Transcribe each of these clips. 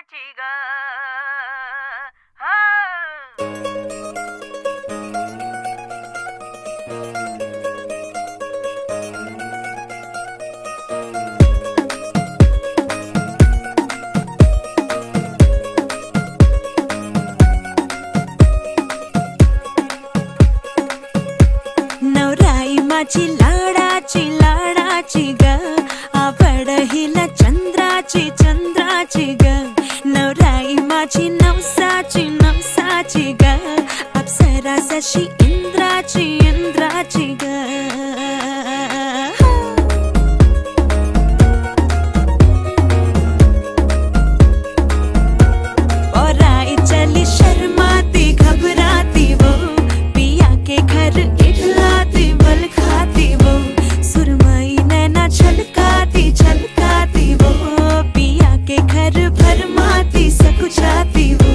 चिगा नवराई माझी लाडाची ग आवड हिला चंद्राची ग नवराई माझी नवसाची ग अप्सरा जशी इंद्राची ग और आई चली शर्माती घबराती वो पिया के घर इठलाती बल खाती वो सुरमई नैना छलकाती वो पिया के घर भरमाती सकुचाती वो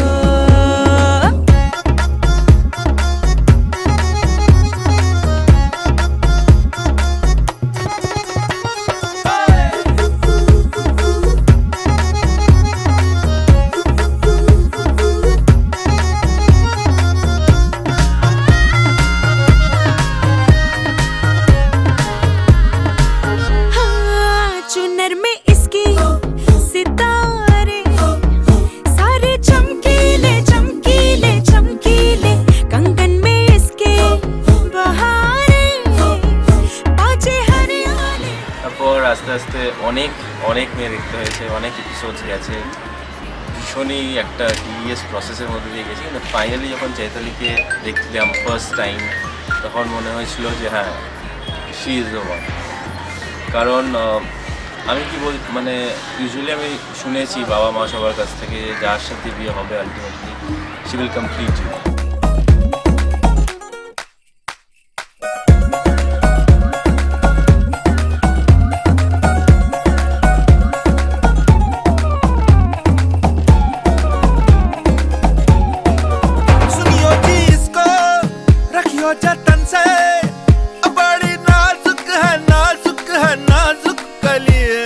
चुनर में इसकी सितारे सारे चमकीले कंगन में इसके बहारे बाजे हरियाले তারপর আস্তে আস্তে অনেক মেয়ে দেখতে হয়েছে, অনেক এপিসোডস গেছে, ভীষণই একটা টিডিএস প্রসেসের মধ্যে দিয়ে গেছি। কিন্তু ফাইনালি যখন চৈতালিকে দেখলাম ফার্স্ট টাইম তখন মনে হয়েছিল যে হ্যাঁ শি ইজ দ্য ওয়ান। কারণ আমি কি বল মানে ইউজুয়ালি আমি শুনেছি বাবা মা সবার কাছ থেকে যার সাথে বিয়ে হবে ultimately she will complete you. सुनियो जी इसको रखियो जतन से बड़ी नाजुक है कलिए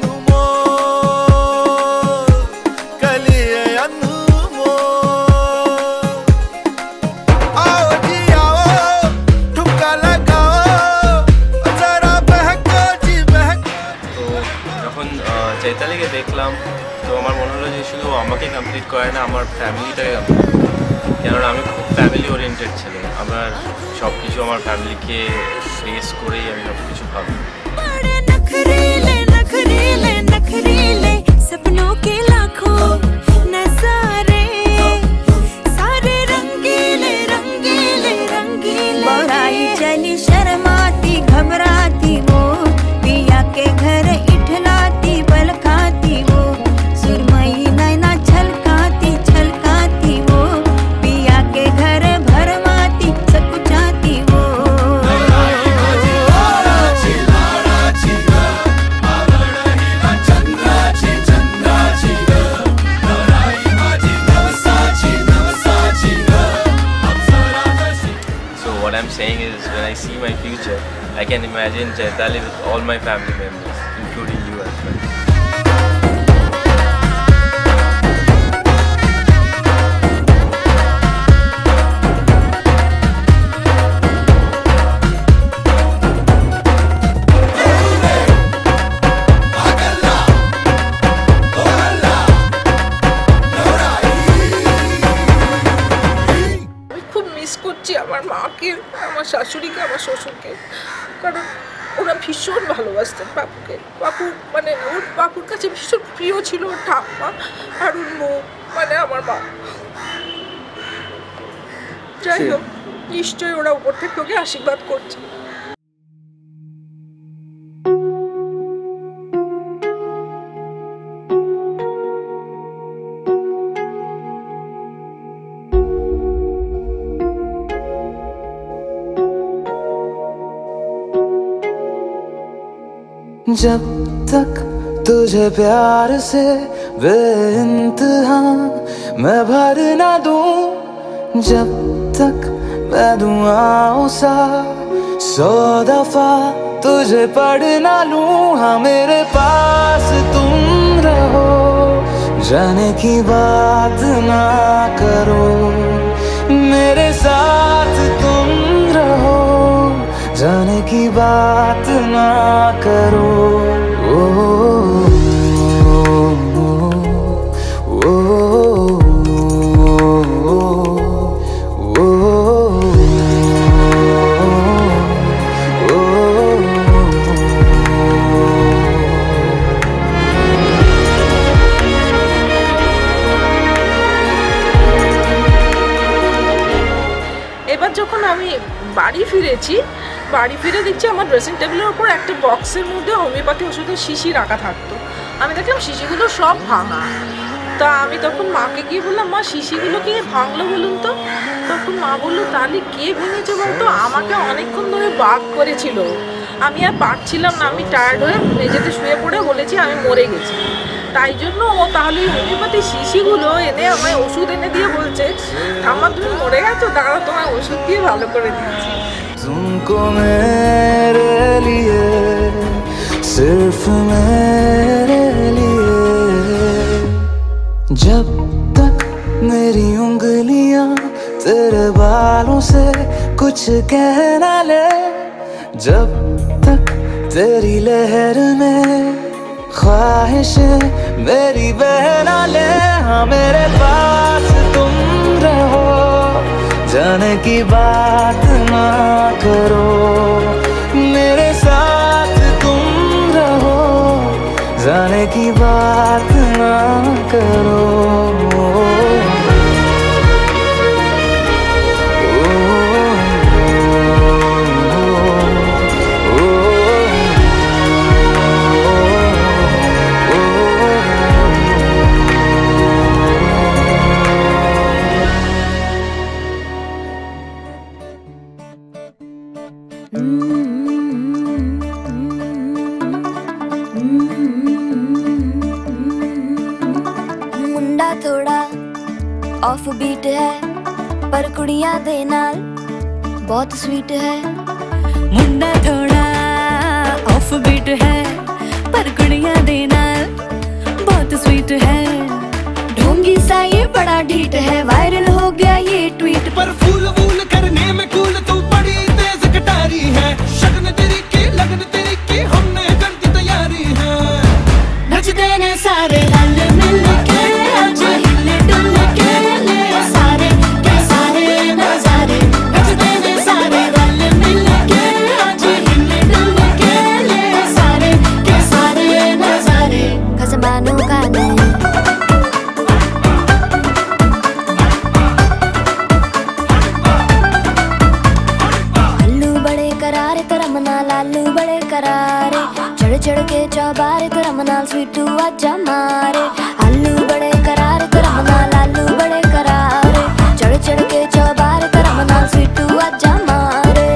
अनमोल आओ जी आओ ठुमका लगाओ जरा बहको जी बहको। তো যখন চৈতালিকে দেখলাম তো আমার মনে হলো যে শুধু আমাকে কমপ্লিট করে না, আমার ফ্যামিলিটাকে কমপ্লিট করে। কেননা আমি খুব ফ্যামিলি ওরিয়েন্টেড ছেলে, আমার সব কিছু আমার ফ্যামিলিকে ফেস করেই আমি সব কিছু ভাবি। बड़े नखरीले सपनों के लाखों नजारे सारे रंगीले बड़ाई चली शर्माती घबराती वो पिया के घर इठलाती बल खाती वो सुरमई नैना छलकाती वो पिया के घर भरमाती सकुचाती वो What I'm saying is, when I see my future, I can imagine Chaitali with all my family members, including you as well. আমার মাকে, আমার শাশুড়িকে, আমার শ্বশুরকে, কারণ ওরা ভীষণ ভালোবাসতেন বাপুকে। বাপু মানে ওর বাপুর কাছে ভীষণ প্রিয় ছিল ওর ঠাম্মা আর ওর বউ মানে আমার মা। যাই হোক, নিশ্চয়ই ওরা উপর থেকে ওকে আশীর্বাদ করছে। जब तक तुझे प्यार से बेइंतहा मैं भर ना दूं, जब तक मैं दुआओं सा 100 दफा तुझे पढ़ ना लूं। हाँ मेरे पास तुम रहो जाने की बात ना करो, मेरे साथ तुम रहो, जाने की बात ना करो। এবার যখন আমি বাড়ি ফিরেছি, বাড়ি ফিরে দেখছি আমার ড্রেসিং টেবিলের ওপর একটা বক্সের মধ্যে হোমিওপ্যাথি ওষুধের শিশি রাখা থাকতো। আমি দেখলাম শিশিগুলো সব ভাঙা। তা আমি তখন মাকে গিয়ে বললাম, মা শিশিগুলো কে ভাঙলো বলুন তো? তখন মা বললো, তাহলে কে ভেঙেছে বলতো? আমাকে অনেকক্ষণ ধরে বাগ করেছিল, আমি আর পারছিলাম না, আমি টায়ার্ড হয়ে মেঝেতে শুয়ে পড়ে বলেছি আমি মরে গেছি। তাই জন্য ও তাহলে হোমিওপ্যাথি শিশিগুলো এনে আমায় ওষুধ এনে দিয়ে বলছে, আমার তুমি মরে গেছো, দাঁড়া তোমায় ওষুধ দিয়ে ভালো করে দিচ্ছি। तुमको मेरे लिए, सिर्फ मेरे लिए, जब तक मेरी उंगलियां तेरे बालों से कुछ कह ना ले, जब तक तेरी लहर में ख्वाहिशें मेरी बह ना ले, हाँ मेरे पास तुम रहो, जाने की बात ना करो, मेरे साथ तुम रहो, जाने की बात ना करो। मुंडा थोड़ा ऑफ बीट है, पर कुड़ियां दे नाल बहुत स्वीट है। मुंडा थोड़ा ऑफ बीट है, पर कुड़ियां दे नाल बहुत स्वीट है। ढोंगी सा ये बड़ा ढीठ है, वायरल हो गया ये ट्वीट। पर फूल वूल करने में कूल तू बड़ी तेज कटारी है, शगन तेरी की लगन तेरी की हमने कर दी तैयारी है। नचते ने सारे रल मिल के, आज हिले डुल के ले सारे के सारे नजारे। नचते ने सारे रल मिल के, आज हिले डुल के ले सारे के सारे नजारे। खसमानों का नहीं लालू बड़े करारे, चढ़ चढ़ के चौबारे करम नाल स्वीटू आजा मारे। आलू बड़े करारे करम नाल लालू बड़े करारे, चढ़ चढ़ के चौबारे करम नाल स्वीटू आजा मारे।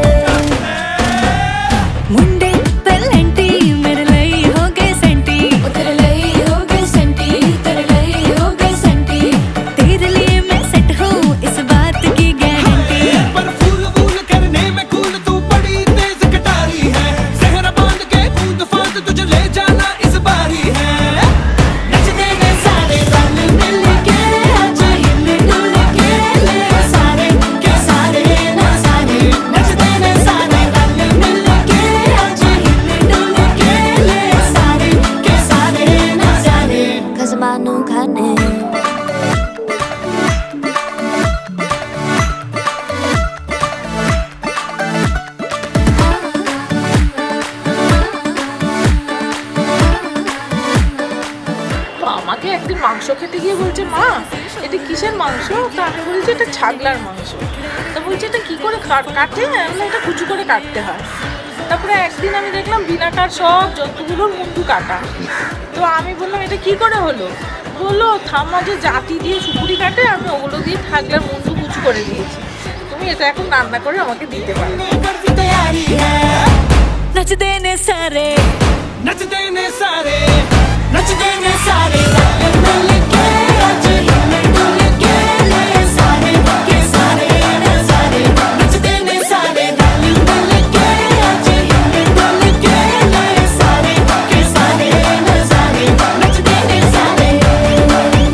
मुंडे पलेंटी मेरे लई हो गए सेंटी, तेरे लई हो गए सेंटी, तेरे लई हो गए सेंटी। तेरे लिए मैं सेट हूँ इस बात की गारंटी। पर फूल वूल करने में कूल तू बड़ी तेज कटारी है, जहरा बांध के कूद फांद तुझे ले जाना इस बारी है। नचते ने सारे रल मिल के, आज हिले डुल के ले सारे के सारे नजारे। नचते ने सारे रल मिल के, आज हिले डुल के ले सारे के सारे नजारे। खसमानू खाने তো আমাকে একদিন মাংস খেতে গিয়ে বলছে, মা এটা কিসের মাংস? তা আমি বলছি এটা ছাগলার মাংস। তা বলছে এটা কি করে কাটে? না এটা কুচু করে কাটতে হয়। তারপরে একদিন আমি দেখলাম বিনাকার সব জন্তুগুলোর মুন্ডু কাটা। তো আমি বললাম এটা কি করে হলো? বললো ঠাম্মা যে জাতি দিয়ে সুপুরি কাটে, আমি ওগুলো দিয়ে ছাগলার মুন্ডু কুচু করে দিয়েছি, তুমি এটা এখন রান্না করে আমাকে দিতে পারো। कर दी तैयारी है। नचते ने सारे, नचते ने सारे, नचते ने सारे रल मिल के, आज हिले डुल के ले सारे के सारे नजारे। नचते ने सारे रल मिल के, आज हिले डुल के ले सारे के सारे नजारे। नचते ने सारे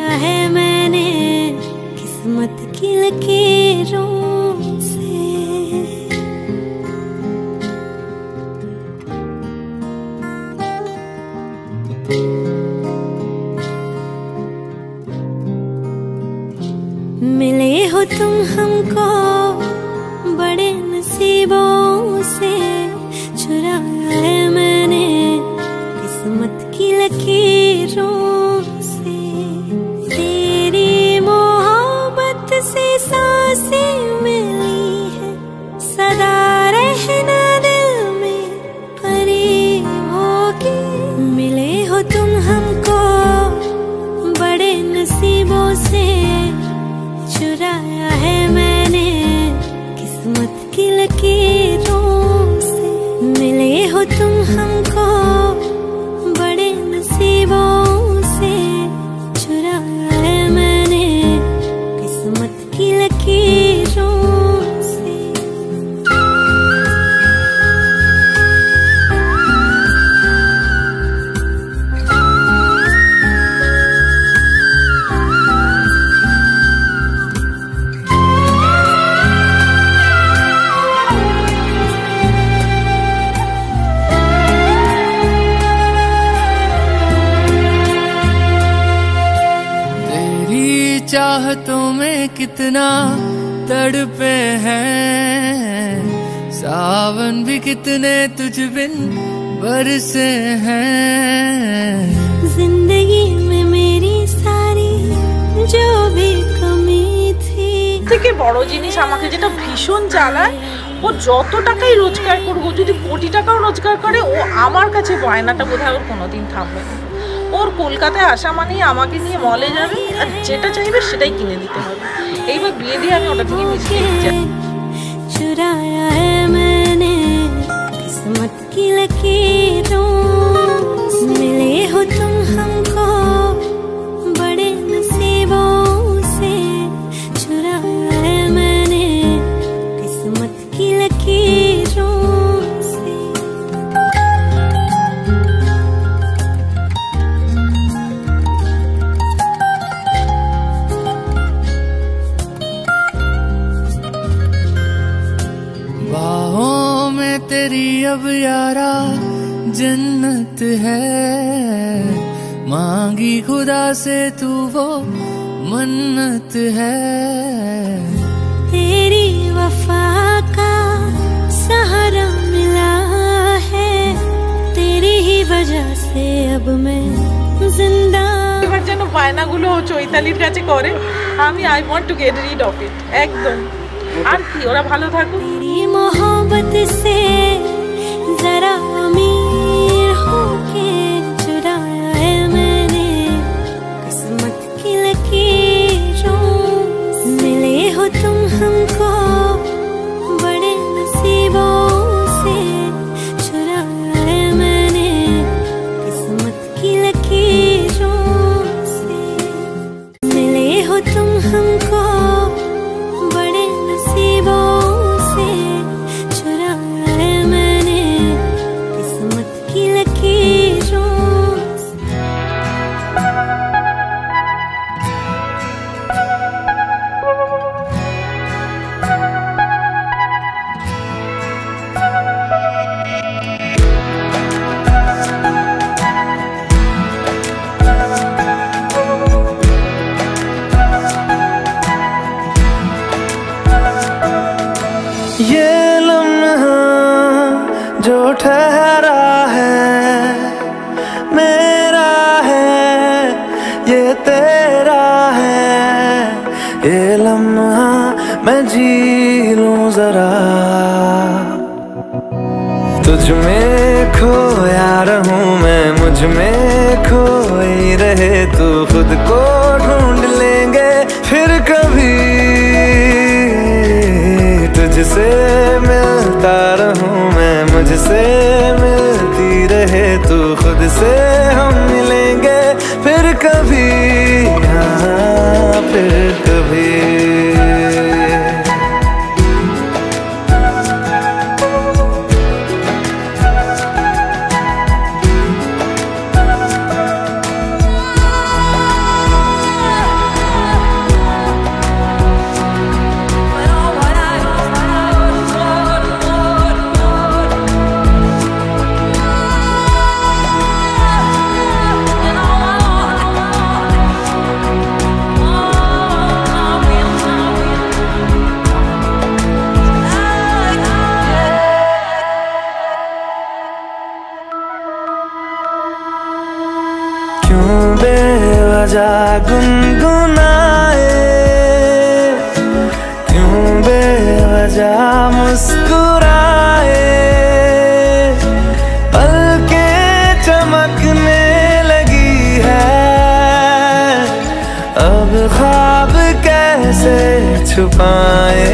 चुराया है मैंने किस्मत की लकीरों से। मिले हो तुम हमको बड़े नसीबों से, चुराया है मैंने किस्मत की लकीरों से। तेरी मोहब्बत से सांसें मिली है, सदा रहना दिल में करीब होगी। मिले हो तुम हमको बड़े नसीबों से, चुराया है मैंने किस्मत की लकीरों से। मिले हो तुम हमको बड़े नसीबों से, चुराया है मैंने किस्मत की लकीरों से। चाहतों में कितना तड़पे हैं, सावन भी कितने तुझ बिन बरसे हैं। जिंदगी में मेरी सारी जो भी कमी थी। থেকে বড় জিনিস আমাকে যেটা ভীষণ জ্বালায়, ও যত টাকাই রোজগার করুক, যদি কোটি টাকাও রোজগার করে, ও আমার কাছে বায়নাটা বোধহয় ওর কোনোদিন থামবে না। ওর কলকাতায় আসা মানেই আমাকে নিয়ে মলে যাবে, আর যেটা চাইবে সেটাই কিনে দিতে হবে। এইবার বিয়ে দিয়ে আমি ওটা থেকে মিশিয়ে যাই। चुराया है मैंने किस्मत की लकीरों से। मिले हो तुम हमको बड़े नसीबों से, चुराया है मैंने किस्मत की लकीरों से। बाहों में तेरी अब यारा जन्नत है, मांगी खुदा से तू वो मन्नत है। तेरी वफा का सहारा मिला है, तेरी ही वजह से अब मैं जिंदा। এবার যেন বায়নাগুলো চৈতালির কাছে করে, আমি I want to get rid of it একদম। আর কি, ওরা ভালো থাকুক। तेरी मोहब्बत से जरा अमीर होके, चुराया है मैंने किस्मत की लकीरों से। मिले हो तुम हमको बड़े नसीबों से, चुराया है मैंने किस्मत की लकीरों से। मिले हो तुम हमको बड़े नसीबों से, चुराया है मैंने किस्मत की लकीरों से। ये लम्हा जो ठहरा है मेरा है, ये तेरा है। ये लम्हा मैं जी लूं जरा, तुझ में खोया रहूं मैं, मुझ में खोई रहे तू। खुद को ढूंढ लेंगे फिर कभी, तुझसे मिलता रहूं मैं, मुझसे मिलती रहे तू। खुद से हम मिलेंगे फिर कभी, हाँ फिर कभी। जा मुस्कुराए, पलकें चमकने लगी है, अब ख्वाब कैसे छुपाए।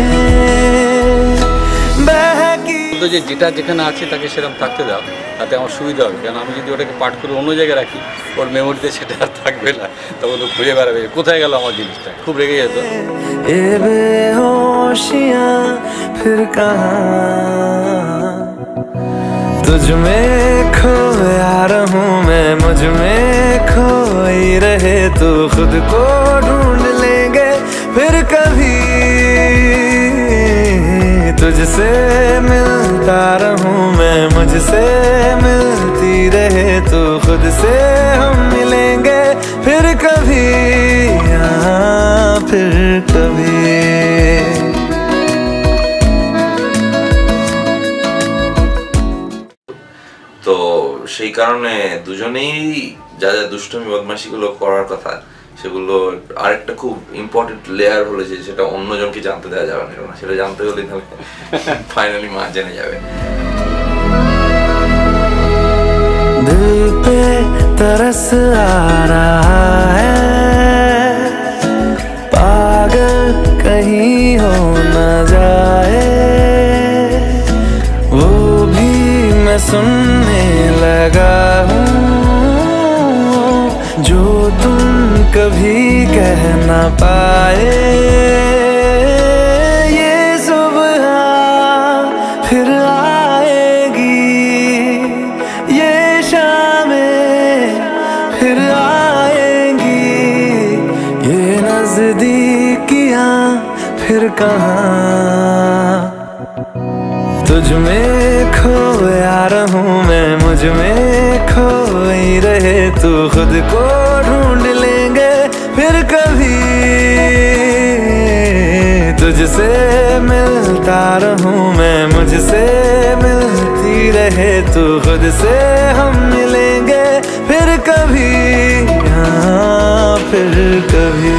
যে যেটা যেখানে আছে তাকে সেরকম থাকতে দাও, তাতে আমার সুবিধা হবে। কারণ আমি যদি ওটাকে পাঠ করে অন্য জায়গায় রাখি, ওর মেমোরিতে সেটা আর থাকবে না, তখন ও খুঁজে বেড়াবে কোথায় গেল আমার জিনিসটা, খুব রেগে যেত। এ বেहोशियां फिर कहाँ, तुझ में खोया रहूं मैं, मुझ में खोई रहे तू, खुद को ढूंढ लेंगे फिर कभी, तुझसे मिलता रहूं मैं, मुझसे मिलती रहे तू, खुद से हम मिलेंगे फिर कभी, हाँ फिर कभी। তো সেই কারণে দুজনেই যা যা দুষ্টমি বদমাশিগুলো করার কথা সেগুলো আরেকটা খুব ইম্পর্টেন্ট লেয়ার হলো যে সেটা অন্যজনকে জানতে দেওয়া যাবে না, সেটা জানতে হলে তাহলে ফাইনালি মা জেনে যাবে। दिल पे तरस आ रहा है, पागल कहीं हो न जाए, वो भी मैं सुनने लगा हूँ जो तुम कभी कह ना पाए। ये सुबह फिर आएगी, ये शामें फिर आएंगी, ये नजदीकियां फिर कहाँ, तुझ में खोया रहूं मैं, मुझ में खोई रहे तू, खुद को ढूंढ लेंगे फिर कभी, तुझसे मिलता रहूं मैं, मुझसे मिलती रहे तू, खुद से हम मिलेंगे फिर कभी, हाँ फिर कभी।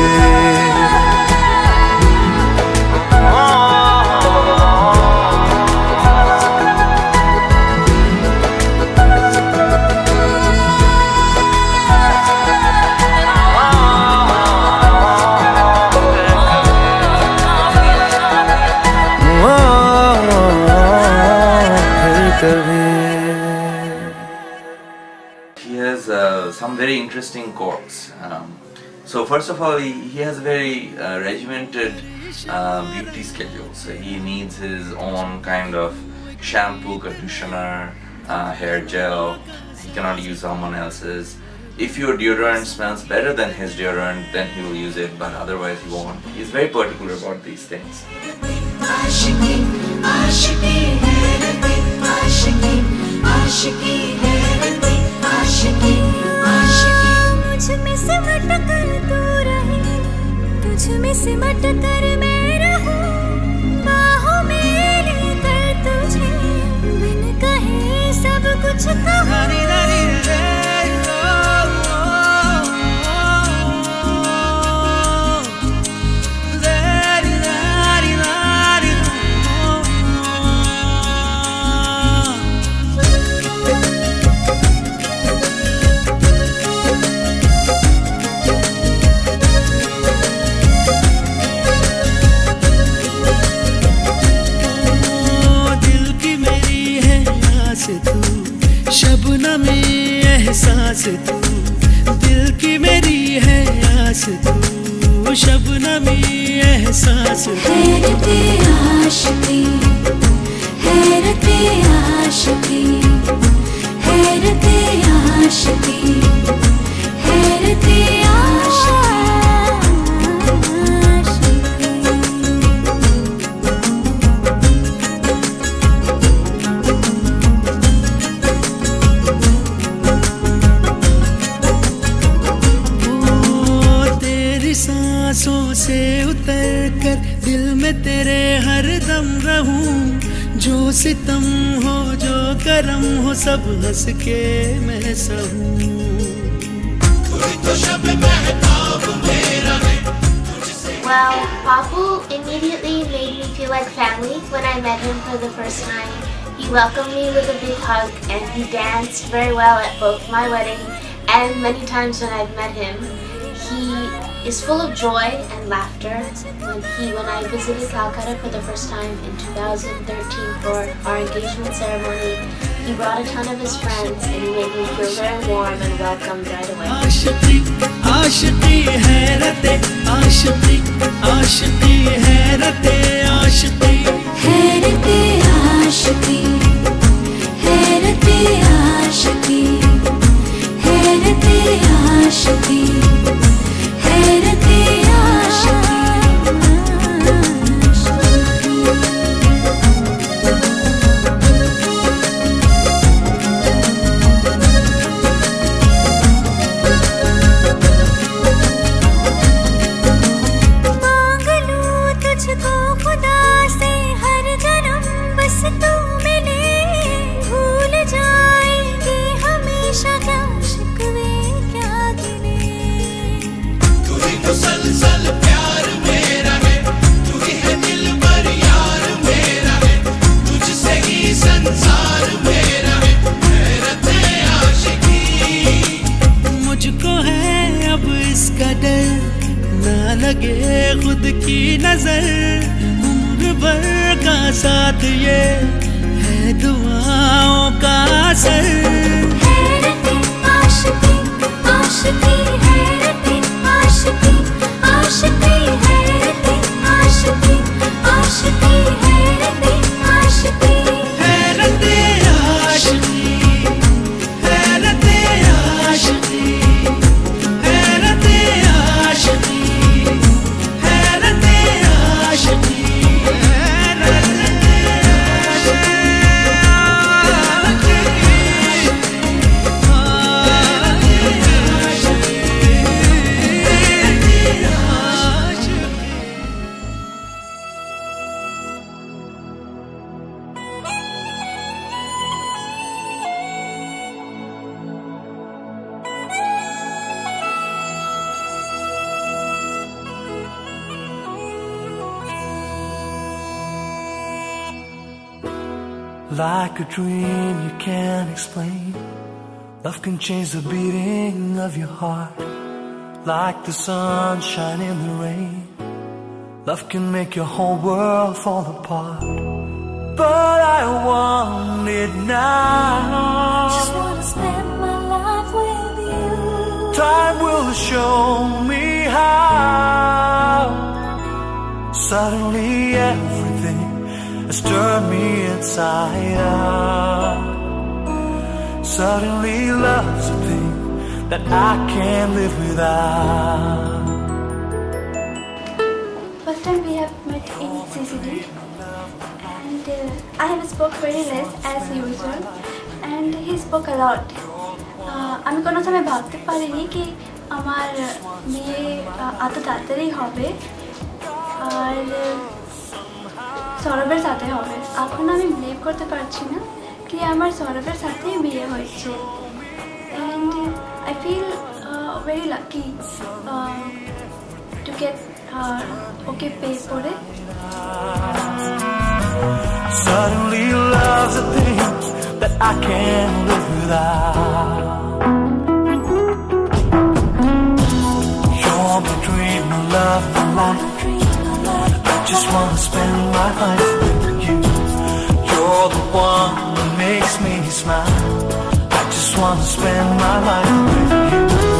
He has some very interesting quirks. So first of all, he has a very regimented beauty schedule. So he needs his own kind of shampoo, conditioner, hair gel. He cannot use someone else's. If your deodorant smells better than his deodorant, then he will use it, but otherwise he won't. He's very particular about these things. मुझमें सिमट कर तू रहे, तुझमें सिमट कर मैं रहूं, बाहों में लेकर तुझे, बिन कहे सब कुछ कहूं। शबनमी एहसास तू, दिल की मेरी है आस तू, शबनमी एहसास तू। हैरते आशिकी, हैरते आशिकी, हैरते आशिकी, हैरते सांसों से उतर कर दिल में तेरे हर दम रहूं, जो सितम हो जो करम हो सब हंस के मैं सहूं। Well, Papu immediately made me feel like family when I met him for the first time. He welcomed me with a big hug and he danced very well at both my wedding and many times when I've met him. He is full of joy and laughter. When I visited Calcutta for the first time in 2013 for our engagement ceremony, he brought a ton of his friends and he made me feel very warm and welcomed right away. आशिकी आशिकी हैरते आशिकी आशिकी हैरते आशिकी हैरते आशिकी हैरते आशिकी हैरते आशिकी हैरते आशिकी लगे खुद की नजर उम्र भर का साथ ये है दुआओं का असर हैरते आशिकी आशिकी हैरते आशिकी आशिकी हैरते आशिकी आशिकी हैरते आशिकी हैरते आशिकी हैरते आशिकी हैरते आशिकी Like a dream you can't explain. Love can change the beating of your heart. Like the sunshine in the rain. Love can make your whole world fall apart. But I want it now. Just wanna spend my life with you. Time will show me how. Suddenly everything has turned me inside out. Suddenly love's a thing that I can't live without. First time we have met in CCD and I have spoke very less as usual and he spoke a lot. আমি কোনো সময় ভাবতে পারিনি কি আমার বিয়ে এত তাড়াতাড়ি হবে আর সৌরভের সাথে হবে। এখন আমি বিলিভ করতে পারছি না কি আমার সৌরভের সাথেই বিয়ে হয়েছে and I feel very lucky to get okay pay for it. Suddenly love's a thing that I can't live without. You're my dream, my love, my life. I just wanna spend my life with you. You're the one that makes me smile. I just wanna spend my life with you.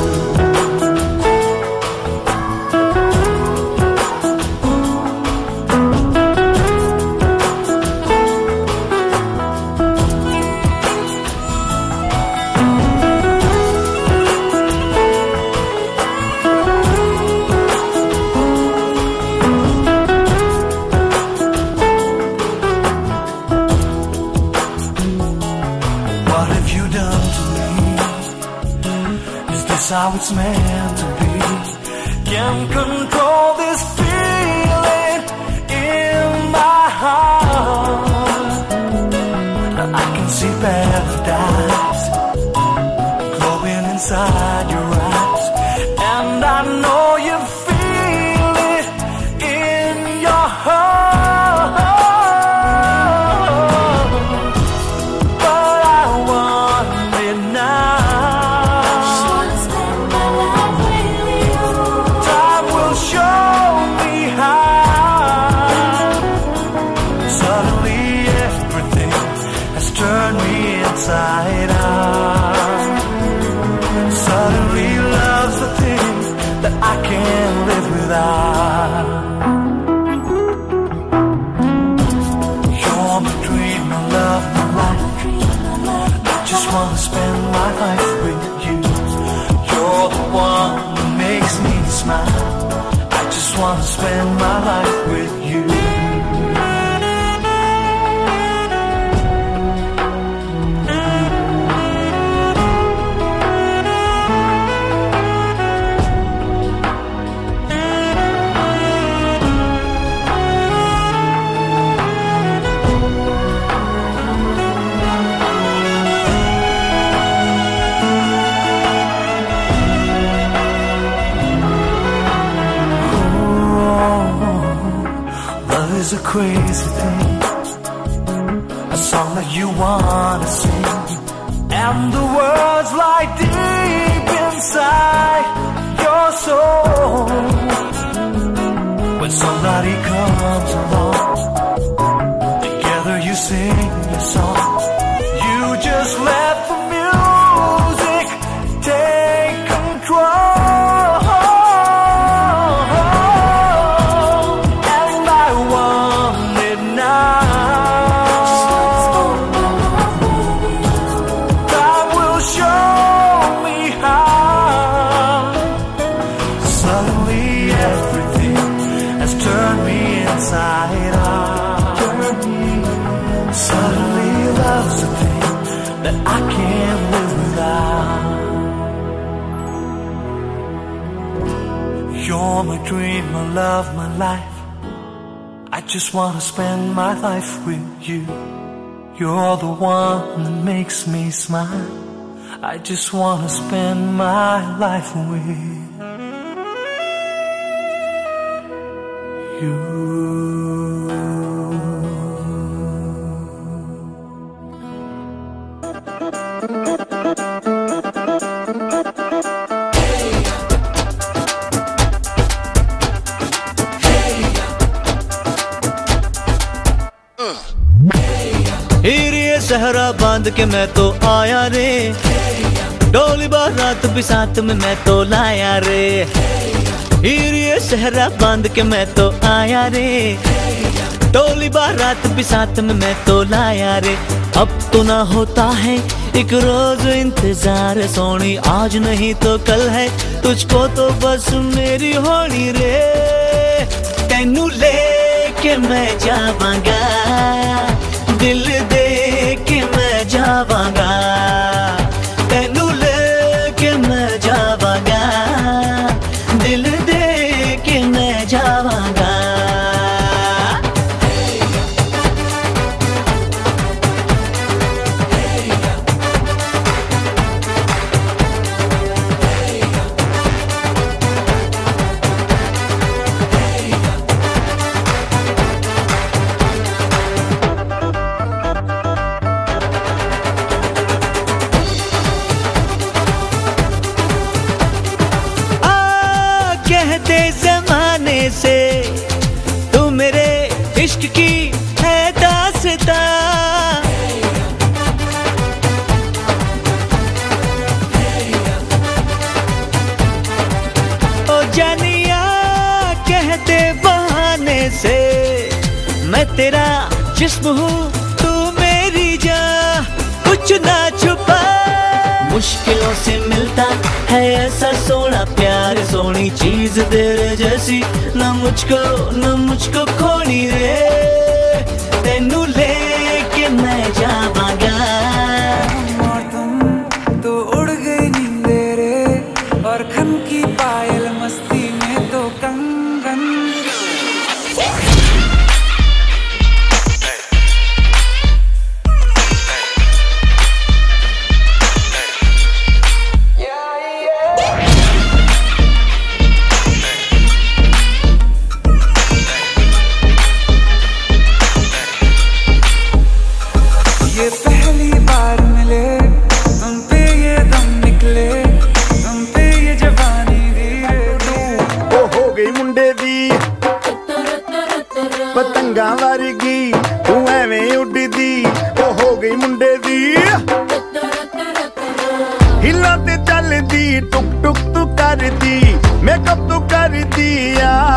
How it's meant to be. Can't control this feeling in my heart. I can see paradise glowing inside your eyes, and I know you feel it without. You're my dream, my love, my life. I just wanna spend my life with you. You're the one that makes me smile. I just wanna spend my life with you. Is a crazy thing, a song that you wanna sing, and the words lie deep inside your soul. When somebody comes along, together you sing your song. You just let the music take control. You're my dream, my love, my life. I just wanna spend my life with you. You're the one that makes me smile. I just wanna spend my life with you. सहरा बांध के मैं तो आया रे, डोली बारात भी साथ में मैं तो लाया रे। ये सहरा बांध के मैं तो आया रे, डोली बारात भी साथ में मैं तो लाया रे। अब तो ना होता है एक रोज इंतजार सोनी, आज नहीं तो कल है तुझको तो बस मेरी होनी रे। तेनू लेके मैं जावांगा, दिल दे के मैं जावांगा, तेनू लेके मैं जावांगा, दिल दे के मैं जावांगा। कहते जमाने से तू मेरे इश्क की है दास्तां, ओ जानिया कहते बहाने से मैं तेरा जिस्म हूँ तू मेरी जान, कुछ ना छुपा। मुश्किलों से मिलता है ऐसा सोना प्यार, सोनी चीज तेरे जैसी न मुझको खोनी रे। तेनू लेके मैं जावांगा। तुम तो उड़ गई नींदे रे, और खन की पायल मस्ती में तो कंगन। ये पहली बार मिले तुम पे ये दम निकले, तुम पे ये जवानी धीरे। ओ हो गई मुंडे दी पतंगा वर्गी, तू एवें उड़दी। ओ हो गई मुंडे दी हिला ते चलदी, टुक टुक तू करदी, मेकअप तू करदी आ।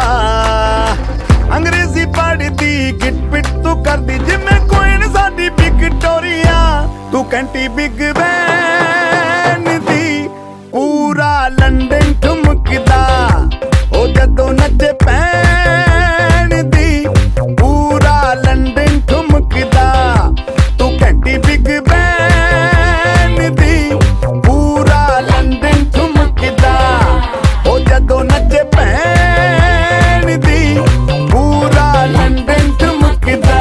ਘੰਟੀ ਬਿਗ ਬੈਨ ਦੀ ਪੂਰਾ ਲੰਡਨ ਠੁਮਕਦਾ ਉਹ ਜਦੋਂ ਨੱਚੇ ਪੈਣ ਦੀ ਪੂਰਾ ਲੰਡਨ ਠੁਮਕਦਾ ਤੂੰ ਘੰਟੀ ਬਿਗ ਬੈਨ ਦੀ ਪੂਰਾ ਲੰਡਨ ਠੁਮਕਦਾ ਉਹ ਜਦੋਂ ਨੱਚੇ ਪੈਣ ਦੀ ਪੂਰਾ ਲੰਡਨ ਠੁਮਕਦਾ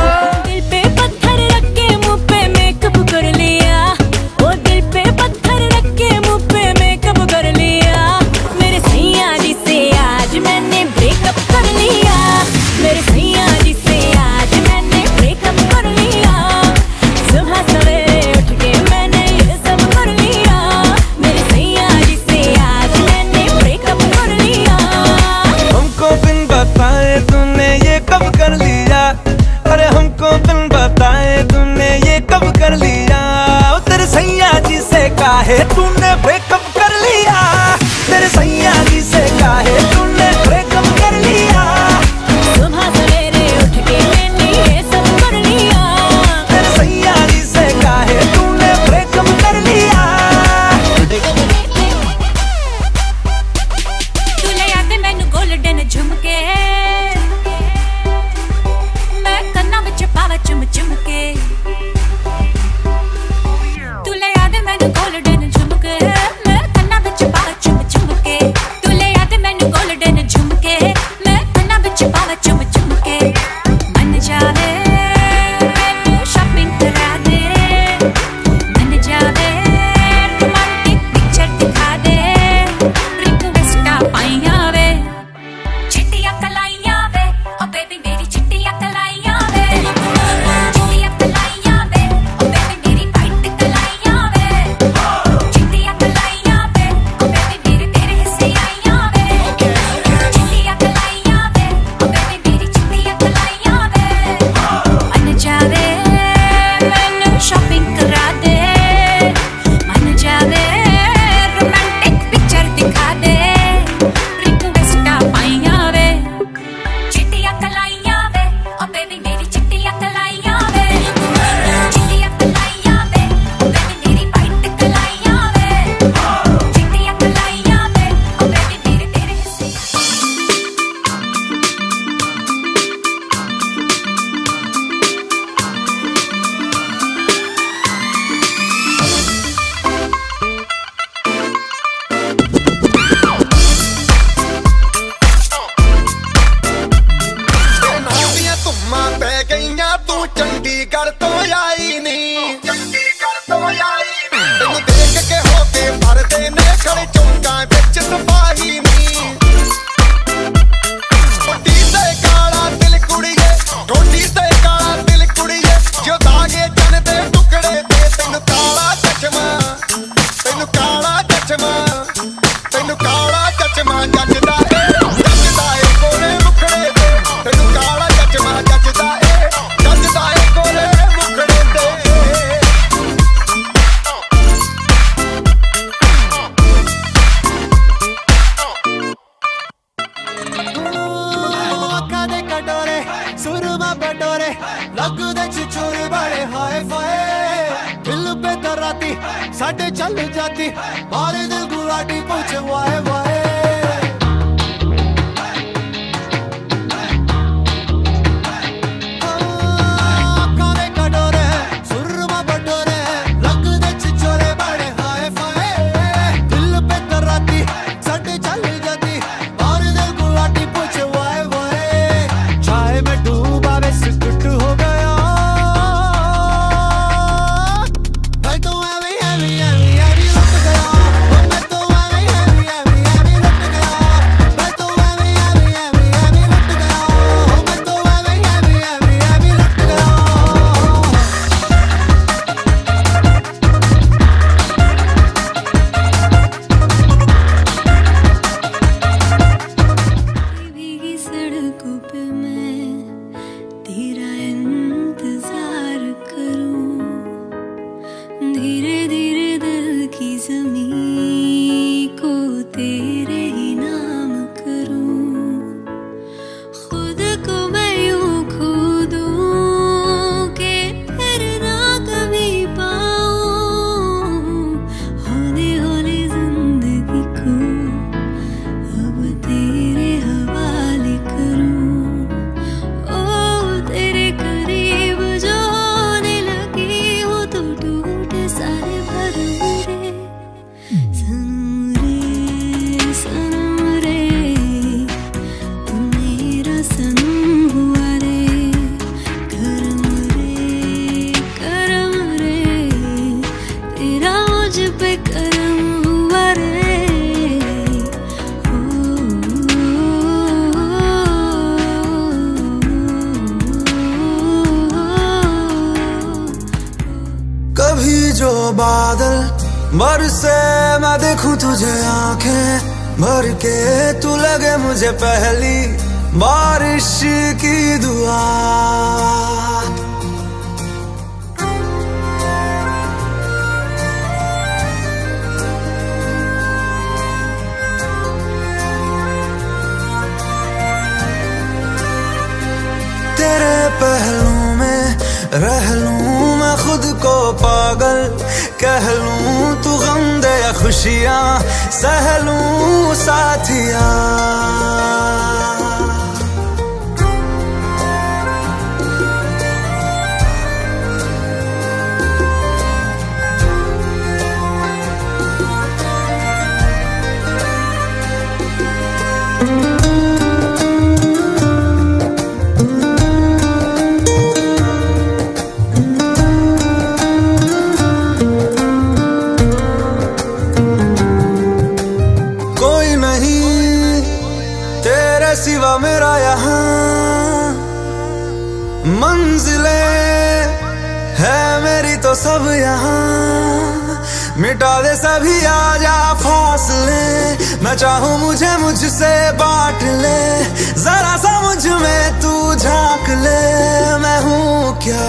काहे तूने ब्रेकअप कर लिया तेरे सैया जी से काहे तूने ब्रेकअप कर लिया सुबह सवेरे उठ के मैंने ये सब कर लिया तेरे सैया जी से काहे तूने ब्रेकअप कर लिया तू ले आंदे मैनू गोल्डन झुमके मैं कन्ना विच पावा चुम चुम के तू ले आंदे मैनू गोल्डन झुमके मैं कन्ना विच पावा चुम चुम के तू ले आंदे मैनू गोल्डन झुमके मैं कन्ना विच पावा चुम चुम के मन जावे मैनू शॉपिंग करा दे मन जावे रोमांटिक पिक्चर दिखा दे रिक्वेस्टा पाइया वे चिट्टियां कलाइयां वे ओ बेबी मेरी चिट्टियां कलाइयां वे चिट्टियां कलाइयां वे ओ बेबी मेरी वाइट कलाइयां वे चिट्टियां कलाइयां वे ओ बेबी मेरे तेरे हिस्से आइयां वे चिट्टियां कलाइयां वे ओ बेबी मेरी चिट्टियां कलाइयां वे मन जावे मैनू शॉपिंग करा दे मन जावे रोमांटिक पिक्चर दिखा दे रिक्वेस्टा पाइयां वे चिट्टियां कलाइयां वे ओ बेबी मेरी चिट्टियां कलाइयां वे चिट्टियां कलाइयां वे ओ बेबी मेरी वाइट कलाइयां वे चिट्टियां कलाइयां वे ओ बेबी मेरे तेरे हिस्से ਨਾਲੀਆਂ ਧੁੰਮਾਂ ਪੈ ਗਈਆਂ ਤੂੰ ਚੰਡੀਗੜ੍ਹ ਤੋਂ ਆਈ ਨੀ ਤੈਨੂੰ ਦੇਖ ਕੇ ਹੋ ਕੇ ਮਰਦੇ ਨੇ ਖੜੇ ਚੌਂਕਾਂ ਵਿੱਚ ਸਿਪਾਹੀ ਨੀ ਕੋਟੀ ਤੇ ਕਾਲਾ ਦਿਲ ਕੁੜੀਏ ਕੋਟੀ ਤੇ ਕਾਲਾ ਦਿਲ ਕੁੜੀਏ ਜੋ ਦਾਗੇ ਚੰਨ ਦੇ ਟੁਕੜੇ ਤੇ ਤੈਨੂੰ ਕਾਲਾ ਚਸ਼ਮਾ ਤੈਨੂੰ ਕਾਲਾ ਚਸ਼ਮਾ ਤੈਨੂੰ ਕਾਲਾ ਚਸ਼ਮਾ ਜੱਜਦਾ ਏ ਕੋਲੇ ਮੁਖੜੇ ਤੇ ਤੈਨੂੰ ਕਾਲਾ ਚਸ਼ਮਾ ਜੱਜਦਾ ਏ ਕੋਲੇ ਮੁਖੜੇ ਤੇ ਅੱਖਾਂ ਦੇ ਕਟੋਰੇ ਸੁਰਮਾ ਬਟੋਰੇ ਲੱਗਦੇ ਛਿਛੋਰ ਬੜੇ ਹਾਏ ਫਾਏ ਦਿਲ ਪੇ ਦਰਾਤੀ ਸਾਡੇ ਚੱਲ ਜਾਤੀ ਮਾਰੇ ਦਿਲ ਗੁਲਾਟੀ ਪੁੱਛ ਵਾਏ ਵਾਏ ਅੱਖਾਂ ਦੇ ਕਟੋਰੇ ਸੁਰਮਾ ਬਟੋਰੇ ਲੱਗਦੇ ਛਿਛੋਰੇ ਬੜੇ ਹਾਏ ਫਾਏ ਦਿਲ ਪੇ ਦਰਾਤੀ ਸਾਡੇ ਚੱਲ ਜਾਤੀ ਮਾਰੇ ਦਿਲ ਗੁਲਾਟੀ ਪੁੱਛ ਵਾਏ ਵਾਏ ਚਾਹੇ ਮੈਂ ਡੂਬਾ ਵੇ ਸਿੱਟ ਹੋ ਗਿਆ मैं तो ਐਵੇਂ ਐਵੇਂ ਐਵੇਂ ਐਵੇਂ ਲੁੱਟ ਗਿਆ ਮੈਂ तो ਐਵੇਂ ਐਵੇਂ ਐਵੇਂ ਐਵੇਂ बरसे मैं देखूं तुझे आंखें भर के, तू लगे मुझे पहली बारिश की दुआ। तेरे पहलू में रह लूं मैं खुद को पागल, कह लूं तू गम दे या खुशियां सह लूं साथिया। सिवा मेरा यहाँ मंजिलें है मेरी तो सब यहाँ, मिटा दे सभी आजा फासले, मैं चाहूँ मुझे मुझसे बांट ले, जरा सा मुझ में तू झांक ले, मैं हूँ क्या।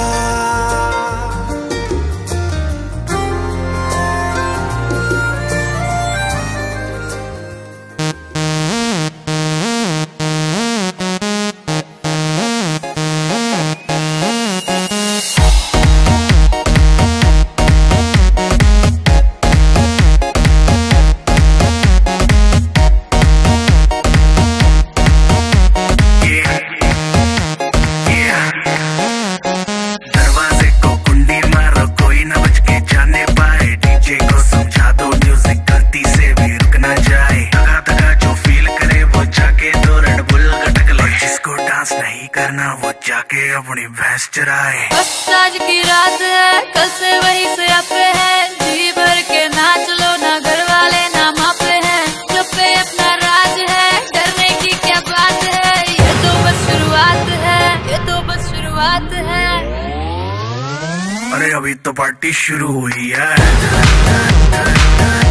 वो जाके अपनी भैंस चराए। बस आज की रात है, कल से वही से अपे है, जी भर के नाच लो, ना घर वाले ना मापे हैं, जब पे अपना राज है, डरने की क्या बात है, ये तो बस शुरुआत है, ये तो बस शुरुआत है। अरे अभी तो पार्टी शुरू हुई है।